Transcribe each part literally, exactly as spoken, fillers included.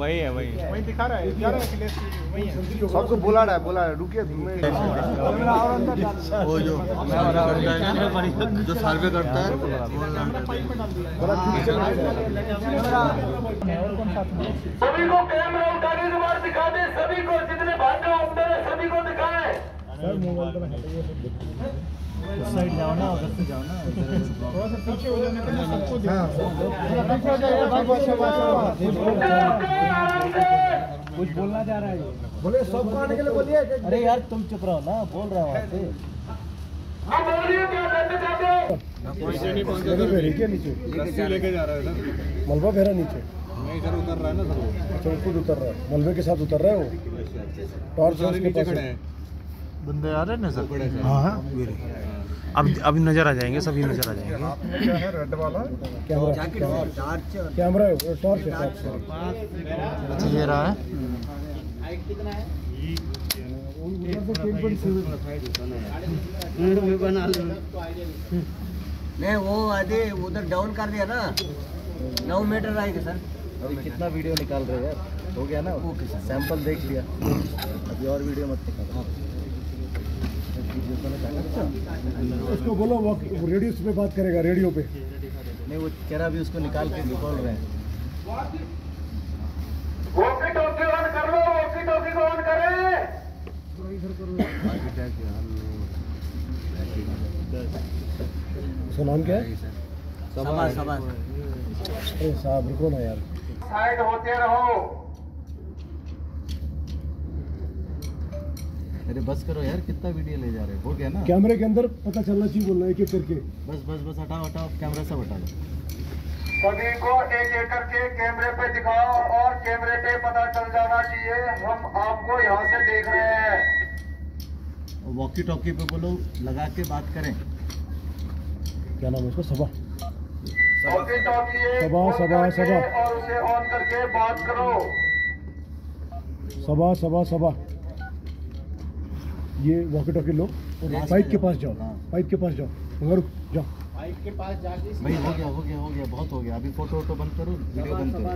वही है वही वही दिखा रहा है ग्यारह अखिलेश वही है। सबको बुला रहा है बुला रहा है रुकिए वो जो जो सर्वे करता है सभी को कैमरा उठाने के बाद दिखा दे, सभी को जितने भाग अंदर है सभी को दिखाएं। साइड जाओ ना, उधर से जाओ ना, थोड़ा सा पीछे हो जाने का सबको पीछे हो जाइए। कुछ बोलना चाह रहा है, बोले सबको आने के लिए बोलिए। अरे यार तुम चुप रहो ना, बोल रहा हूँ आपसे। नीचे लेके जा रहा है सर, मलबा फेरा नीचे नहीं सर उतर रहा है ना सर, अच्छा खुद उतर रहा है, मलबे के साथ उतर रहा है वो। टॉर्च नीचे खड़े हैं बंदे आ रहे हैं ना सर। हाँ हाँ अब अब नजर आ जाएंगे, सभी नजर आ जाएंगे। क्या है रेड वाला कैमरा, कैमरा है टॉर्च है। अच्छा ये रहा है नहीं वो आधे उधर डाउन कर दिया ना, नौ मीटर आएगा सर। अभी कितना वीडियो निकाल रहे हैं यार, हो गया ना ओके सर, सैंपल देख लिया, अभी और वीडियो मत निकालो। उसको बोलो वो रेडियो पे बात करेगा, रेडियो पे नहीं वो कह रहा अभी उसको निकाल के निकाल रहे हैं। वॉकी टॉकी ऑन कर लो, वॉकी टॉकी को ऑन करें। उसका नाम क्या है? सभा सभा अरे साहब रुको ना यार, साइड होते रहो। अरे बस करो यार, कितना वीडियो ले जा रहे हो, हो गया ना। कैमरे के अंदर पता चलना चाहिए, बोलना एक एक करके। बस बस बस हटाओ हटाओ, कैमरा सब हटा दो। सभी को एक एक करके कैमरे पे दिखाओ और कैमरे पे पता चल जाना चाहिए हम आपको यहाँ से देख रहे हैं। वॉकी टॉकी पे बोलो, लगा के बात करें। क्या नाम है उसका? सभा वॉकी टॉकी सभा सभा सभा और उसे ऑन करके बात करो। सभा सभा सभा ये वॉकी टॉकी लो और पाइप के पास जाओ, पाइप के पास जाओ, मगर रुक जाओ। पाइप के पास जाके भाई हो गया हो गया हो गया, बहुत हो गया। अभी फोटो वोटो बंद करो, वीडियो बंद करो।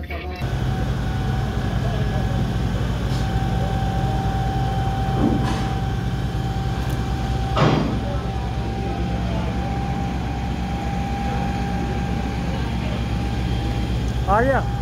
आ गया।